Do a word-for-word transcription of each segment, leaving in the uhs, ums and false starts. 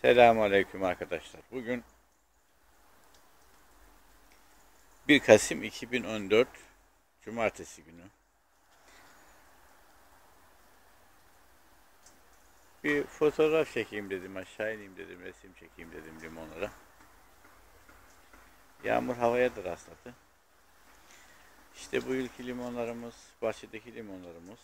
Selamünaleyküm arkadaşlar. Bugün bir Kasım iki bin on dört Cumartesi günü. Bir fotoğraf çekeyim dedim, aşağı ineyim dedim, resim çekeyim dedim limonlara. Yağmur havaya da rastladı. İşte bu yılki limonlarımız, bahçedeki limonlarımız.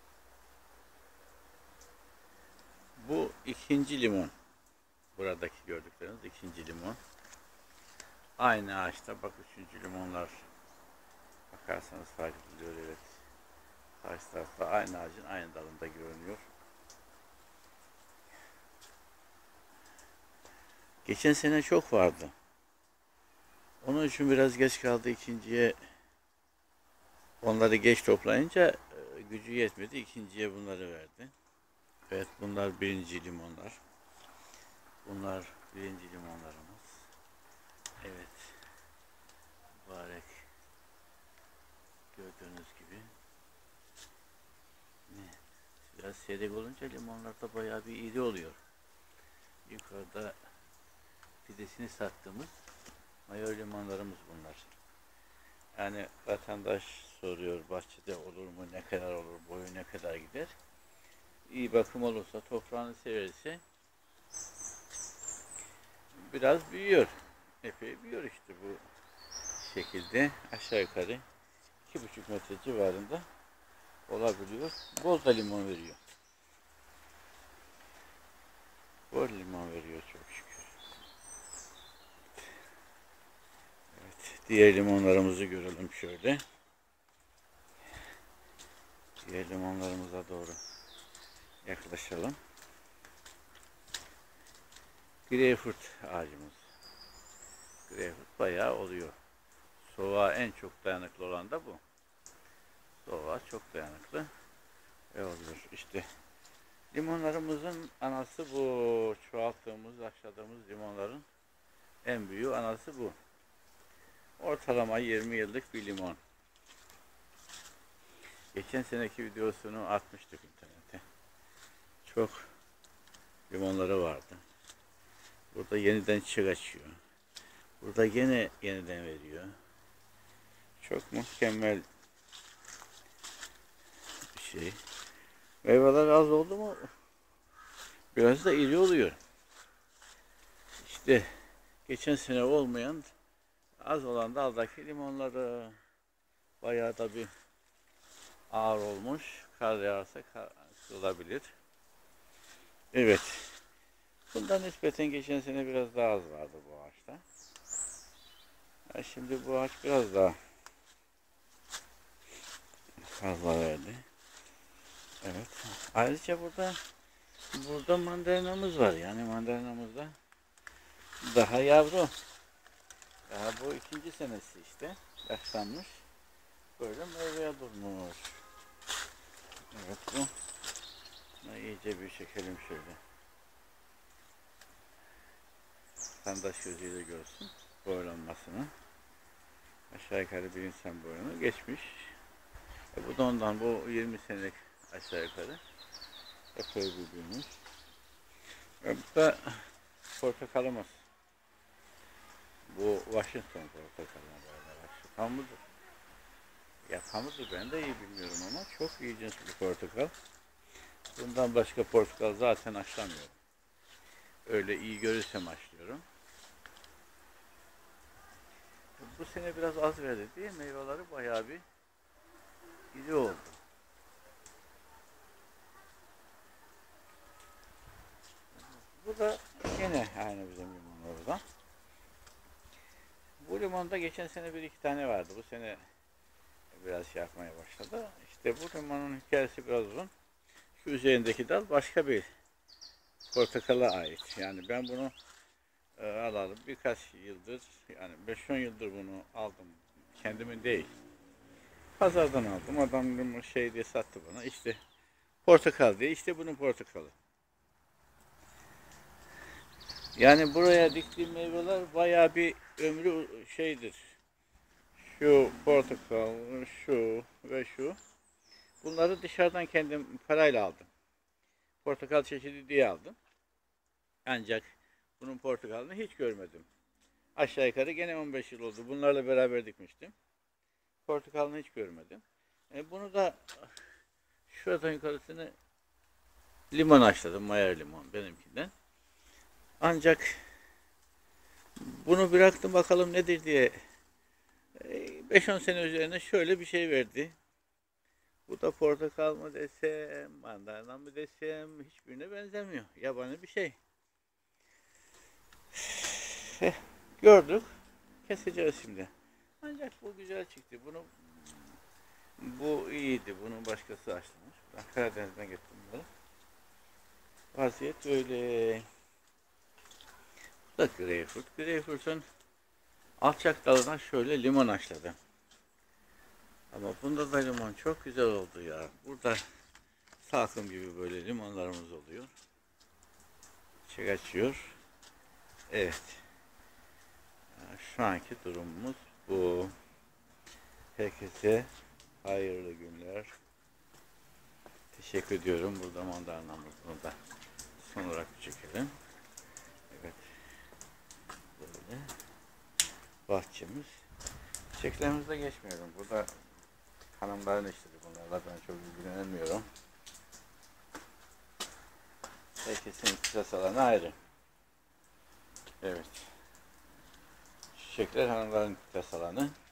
Bu ikinci limon. Buradaki gördükleriniz ikinci limon. Aynı ağaçta bak üçüncü limonlar. Bakarsanız fark ediliyor, evet. Karşı tarafta aynı ağacın aynı dalında görünüyor. Geçen sene çok vardı. Onun için biraz geç kaldı ikinciye. Onları geç toplayınca gücü yetmedi. İkinciye bunları verdi. Evet, bunlar birinci limonlar. Bunlar birinci limonlarımız. Evet. Mübarek. Gördüğünüz gibi. Ne? Biraz seyrek olunca limonlar da bayağı bir iri oluyor. Yukarıda fidesini sattığımız mayor limonlarımız bunlar. Yani vatandaş soruyor, bahçede olur mu, ne kadar olur, boyu ne kadar gider. İyi bakım olursa, toprağını severse biraz büyüyor. Epey büyüyor işte bu şekilde. Aşağı yukarı iki buçuk metre civarında olabiliyor. Bol da limon veriyor. Bol limon veriyor çok şükür. Evet, diğer limonlarımızı görelim şöyle. Diğer limonlarımıza doğru yaklaşalım. Greyfurt ağacımız. Greyfurt bayağı oluyor. Soğuğa en çok dayanıklı olan da bu. Soğuğa çok dayanıklı ve oluyor. İşte limonlarımızın anası bu. Çoğalttığımız, aşıladığımız limonların en büyük anası bu. Ortalama yirmi yıllık bir limon. Geçen seneki videosunu atmıştık internete. Çok limonları vardı. Burada yeniden çiçek açıyor. Burada yine yeniden veriyor. Çok mükemmel bir şey. Meyveler az oldu mu biraz da iri oluyor. İşte geçen sene olmayan, az olan daldaki limonları bayağı da bir ağır olmuş. Kar yağarsa kırılabilir. Evet. Bundan nispeten geçen sene biraz daha az vardı bu ağaçta. Yani şimdi bu ağaç biraz daha fazla verdi. Evet. Ayrıca burada burada mandalinamız var. Yani mandalinamız da daha yavru. Daha bu ikinci senesi işte. Yaşlanmış. Böyle meyveye durmuş. Evet, bu. Bunu iyice bir çekelim şöyle. Vatandaş gözüyle görsün boylanmasını. Aşağı yukarı bir insan boyunu geçmiş. E bu da ondan, bu yirmi senelik aşağı yukarı. Epey bir büyümüş. E bu da portakalımız. Bu Washington portakalı böyle. Washington mıdır? Yakamıdır, ben de iyi bilmiyorum ama çok iyi cins bir portakal. Bundan başka portakal zaten haşlamıyorum. Öyle iyi görürsem haşlıyorum. Bu sene biraz az verdi diye meyveleri bayağı bir iri oldu. Bu da yine aynı bizim limonlardan. Bu limonda geçen sene bir iki tane vardı. Bu sene biraz şey yapmaya başladı. İşte bu limonun hikayesi biraz uzun. Şu üzerindeki dal başka bir portakala ait. Yani ben bunu e, alalı birkaç yıldır, yani beş on yıldır bunu aldım. Kendimin değil. Pazardan aldım. Adam limon şey diye sattı bana. İşte portakal diye. İşte bunun portakalı. Yani buraya diktiğim meyveler bayağı bir ömrü şeydir. Şu portakal, şu ve şu. Bunları dışarıdan kendim parayla aldım. Portakal çeşidi diye aldım. Ancak Bunun portakalını hiç görmedim. Aşağı yukarı gene on beş yıl oldu. Bunlarla beraber dikmiştim. Portakalını hiç görmedim. E bunu da şuradan yukarısını limon açladım. Mayer limon benimkinden. Ancak bunu bıraktım bakalım nedir diye. beş on sene üzerine şöyle bir şey verdi. Bu da portakal mı desem, mandalina mı desem hiçbirine benzemiyor. Yabani bir şey. Eh, gördük. Keseceğiz şimdi. Ancak bu güzel çıktı. Bunu bu iyiydi. Bunun başkası açlamış. Ben Karadeniz'den getirdim bunları. Vaziyet öyle. Bu da greyfurt. Greyfurt'un alçak dalına şöyle limon açladım. Ama bunda da limon çok güzel oldu ya. Burada salkım gibi böyle limonlarımız oluyor. Çiçek açıyor. Evet. Şu anki durumumuz bu. Herkese hayırlı günler. Teşekkür ediyorum. Burada mandalinamızı da son olarak çekelim. Evet. Böyle. Bahçemiz. Çiçeklerimize geçmiyorum. Burada hanımların işleri bunlarla ben çok ilgilenemiyorum. Herkesin ihtisas alanı ayrı. Evet. Çiçekler hanımların ihtisas alanı.